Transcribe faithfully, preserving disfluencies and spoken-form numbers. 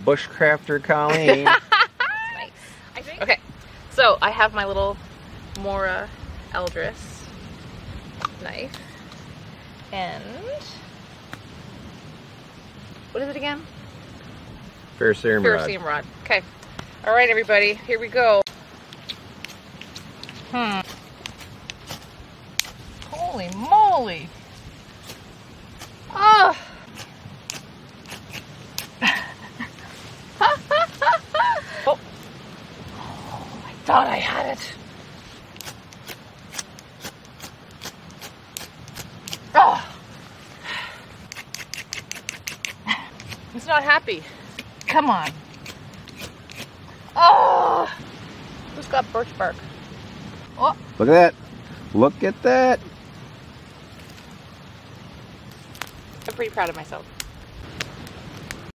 bushcrafter Colleen. Nice. I think. Okay, so I have my little Mora Eldris knife, and what is it again? Ferrocerium rod. Ferrocerium rod. Okay. All right, everybody, here we go. Hmm. Holy moly! Oh. Oh. Oh, I thought I had it. Oh. It's not happy. Come on. Oh. Who's got birch bark? Oh. Look at that. Look at that. I'm pretty proud of myself.